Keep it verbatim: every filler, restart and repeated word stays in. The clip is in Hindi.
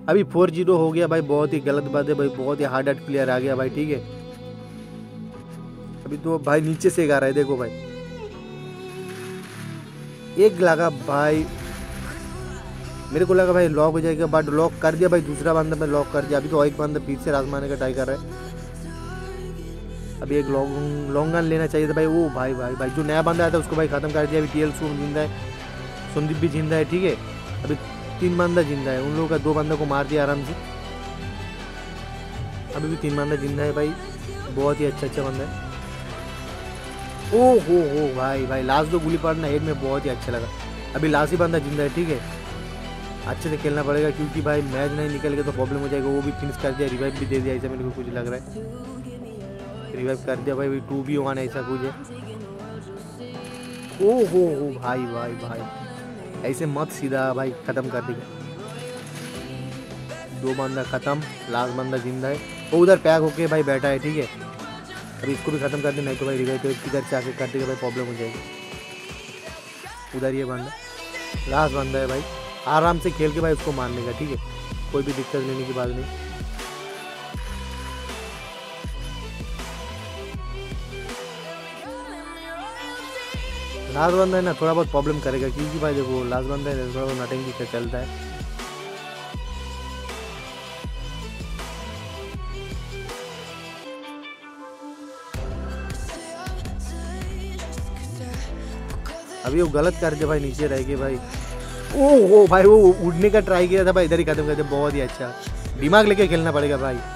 अभी फोर जीरो हो गया भाई, बहुत ही गलत बात है भाई, बहुत ही हार्ड हार्ड प्लेयर आ गया भाई। ठीक है, अभी तो भाई नीचे से गा रहा है, देखो भाई एक लगा भाई, मेरे को लगा भाई लॉक हो जाएगा, बट लॉक कर दिया भाई, दूसरा बंदा मैं लॉक कर दिया। अभी तो एक बंदा फिर से राजमाने का ट्राई कर रहा है। अभी एक लॉन्ग लॉन्ग गन लेना चाहिए था भाई। वो भाई भाई भाई जो नया बंदा आया था उसको भाई खत्म कर दिया। अभी टी एल सोम जिंदा है, संदीप भी जिंदा है। ठीक है, अभी तीन बंदा जिंदा है, उन लोगों का दो बंदा को मार दिया आराम से। अभी भी तीन बंदा जिंदा है भाई, बहुत ही अच्छा अच्छा बंदा है। ओ हो हो भाई भाई लास्ट दो गोली पड़ना हेड में बहुत ही अच्छा लगा। अभी लास्ट ही बंदा जिंदा है। ठीक है, अच्छे से खेलना पड़ेगा क्योंकि भाई मैच नहीं निकल गया तो प्रॉब्लम हो जाएगा। वो भी फिनिश कर दिया, रिवाइव भी दे दिया, ऐसा मेरे को कुछ लग रहा है। रिवाइव कर दिया भाई, टू बी वन ऐसा कुछ है। ओ हो हो भाई भाई भाई ऐसे मत, सीधा भाई खत्म कर देगा। दो बंदा खत्म, लास्ट बंदा जिंदा है, वो उधर पैक होके भाई बैठा है। ठीक है, अभी इसको भी खत्म कर दे, नहीं तो भाई रिवाइव किधर से आके कर देगा भाई, प्रॉब्लम हो जाएगी। उधर ये बंदा लास्ट बंदा है भाई, आराम से खेल के भाई उसको मारने का। ठीक है, कोई भी दिक्कत लेने की बात नहीं। लास्ट बंदा है ना, थोड़ा बहुत प्रॉब्लम करेगा क्योंकि भाई देखो लास्ट बंदा है, थोड़ा बहुत नटिंग भी चलता है। अभी वो गलत कर दिया भाई, नीचे रह गए भाई। ओ हो भाई वो उड़ने का ट्राई किया था भाई, इधर ही खत्म कर दिया। बहुत ही अच्छा, दिमाग लेके खेलना पड़ेगा भाई।